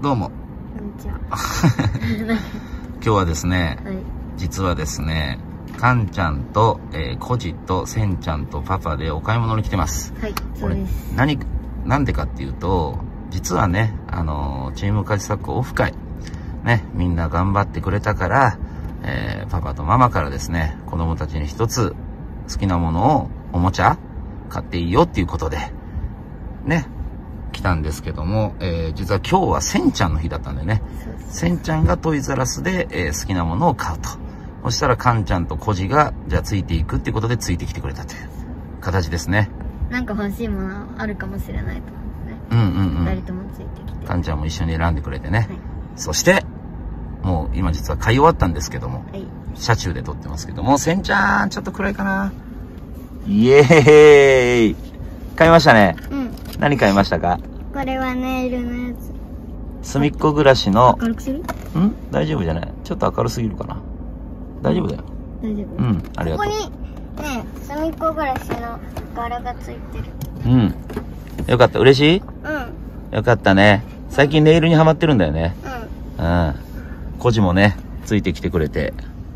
どうも。 こんにちは。 今日はですね、 はい。 実はですね、かんちゃんと、こじとせんちゃんとパパでお買い物に来てます。 はい、そうです。 なんでかっていうと、実はね、チーム家事サッカーオフ会、ね、みんな頑張ってくれたから、パパとママからですね、子供たちに一つ好きなものを、おもちゃ買っていいよっていうことで、ね、来たんですけども、実は今日はせんちゃんの日だったんでね、せんちゃんがトイザらスで、好きなものを買うと。そしたらかんちゃんとこじが、じゃあついていくっていうことでついてきてくれたという形ですね。 なんか欲しいものあるかもしれないと思ってね。二人ともついてきて。 かんちゃんも一緒に選んでくれてね。 はい、 そして、もう今実は買い終わったんですけども、 はい、 車中で撮ってますけども、せんちゃん、ちょっと暗いかな。イエーイ買いましたね。 うん。 何買いましたか？ これはネイルのやつ。 すみっこ暮らしの、 明るくする？ 大丈夫じゃない？ちょっと明るすぎるかな。大丈夫だよ。 大丈夫？ うん、ありがとう。 ここに、ね、すみっこ暮らしの柄がついてる。 うん。よかった。嬉しい？ うん。 よかったね。最近ネイルにハマってるんだよね。 うん。 うん。コジもね、ついてきてくれて。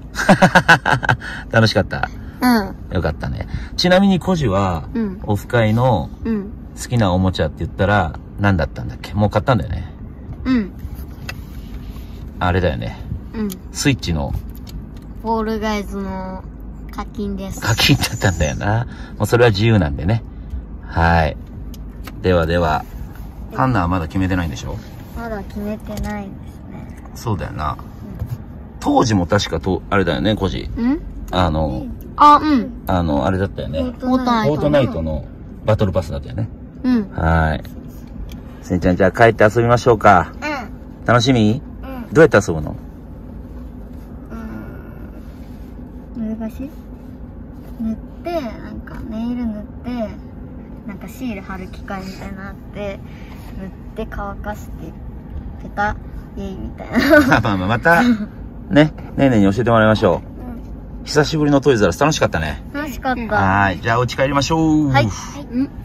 楽しかった。 うん。 よかったね。ちなみにコジは、オフ会の好きなおもちゃって言ったら何だったんだっけ？もう買ったんだよね。 うん。 あれだよね。 うん。 スイッチの。 フォールガイズの課金です。 課金だったんだよな。もうそれは自由なんでね。はい。ではでは、ハンナはまだ決めてないんでしょ？ まだ決めてないですね。 そうだよな。当時も確かあれだよね、コジ。あれだったよね。フォートナイトのバトルパスだったよね。はい。せんちゃん、じゃあ帰って遊びましょうか。楽しみ？どうやって遊ぶの？ 難しい？塗って、なんかネイル塗って、なんかシール貼る機械みたいなのあって、塗って乾かして、ペタ、イェイみたいな。 また、ね、ねえねえに教えてもらいましょう。久しぶりのトイザらス楽しかったね。 楽しかった。 はい。じゃあお家帰りましょう。 はい。